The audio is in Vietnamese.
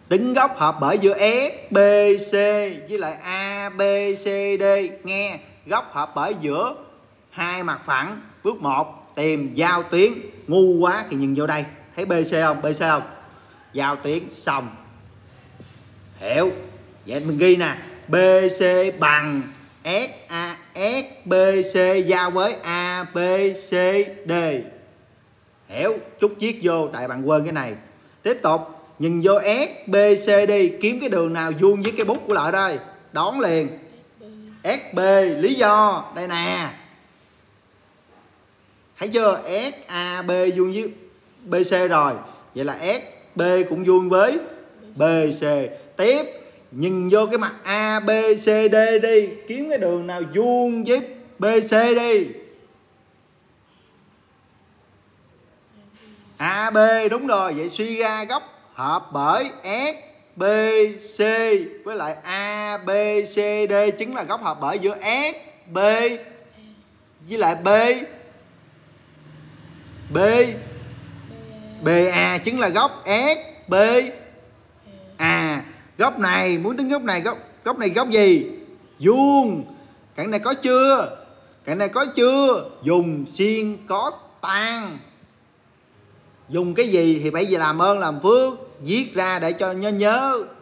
Tính góc hợp bởi giữa S, B, C với lại A, B, C, D. Nghe, góc hợp bởi giữa hai mặt phẳng. Bước 1 tìm giao tuyến. Ngu quá thì nhìn vô đây, thấy BC không? BC không? Giao tuyến xong. Hiểu. Vậy mình ghi nè, BC bằng SBC giao với ABCD. Hiểu. Chút viết vô, đại bạn quên cái này. Tiếp tục nhìn vô SBC đi, kiếm cái đường nào vuông với cái bút của Lợi đây. Đón liền. SB, lý do đây nè. Thấy chưa? SAB vuông với BC rồi. Vậy là SB cũng vuông với BC. Tiếp nhìn vô cái mặt ABCD đi, kiếm cái đường nào vuông với BC đi. AB đúng rồi. Vậy suy ra góc hợp bởi SBC với lại ABCD chính là góc hợp bởi giữa SB với lại BA chính là góc SBA. Góc này, muốn tính góc này, góc này góc gì? Vuông. Cạnh này có chưa? Cạnh này có chưa? Dùng xiên có tan. Dùng cái gì thì phải làm ơn làm phước viết ra để cho nhớ.